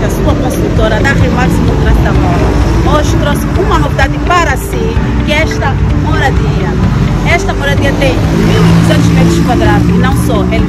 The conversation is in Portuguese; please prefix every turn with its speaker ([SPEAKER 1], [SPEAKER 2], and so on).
[SPEAKER 1] a sua consultora da Remax Contrato da Moura. Hoje trouxe uma novidade para si, que é esta moradia. Esta moradia tem 1.200 metros quadrados e não só, ele